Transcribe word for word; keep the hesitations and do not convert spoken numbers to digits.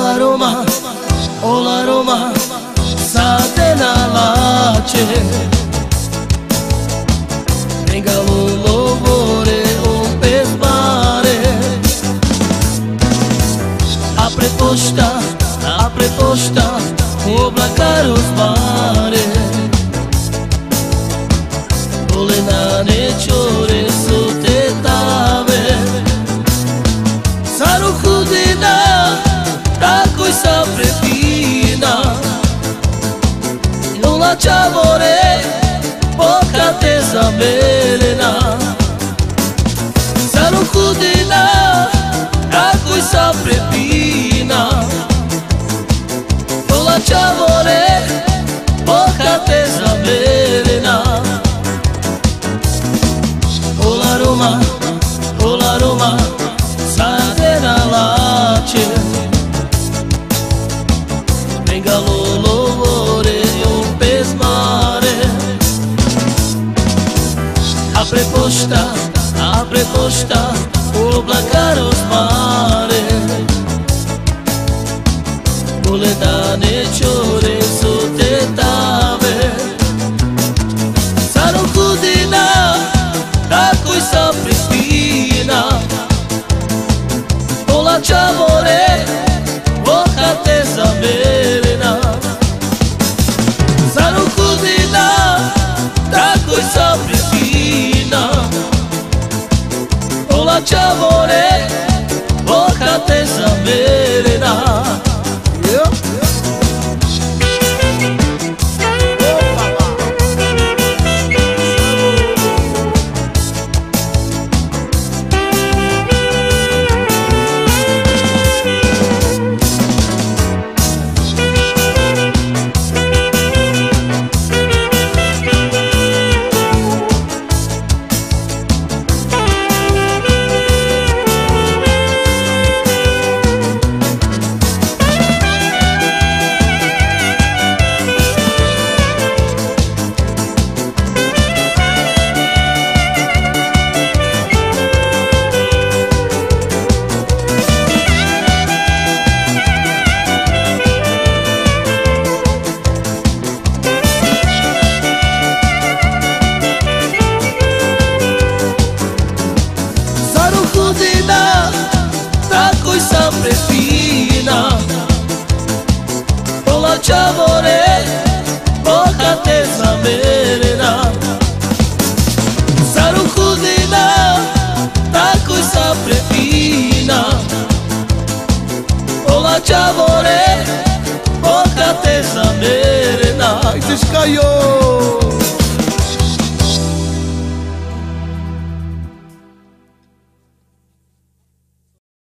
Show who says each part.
Speaker 1: Ola Roma, ola Roma, sate na lace. Regalo lovore un pes mare. Apre poșta, apre poșta, oblacaro spare. Volena neciore sute tave. Saru hudina, tako i sa prepina. Nula čavore, boka te zamerena. Saru hudina, tako i sa prepina. Nula čavore, boka te zamerena. Ola Roma, ola Roma, sate na lace. Regalo lovore un pes mare. Apre poșta, apre poșta, oblacaro spare. Volena neciore sute tave. Saru hudina, tako i sa prepina. Ola čavore, boka te zamerena. Saru hudina, tako i sa prepina. Ola čavore, boka te zamerena. Tako i sa prepina. Ola čavore, boka te zamerena. Saru hudina, tako i sa prepina. Ola čavore, boka te zamerena.
Speaker 2: Ajde škajo!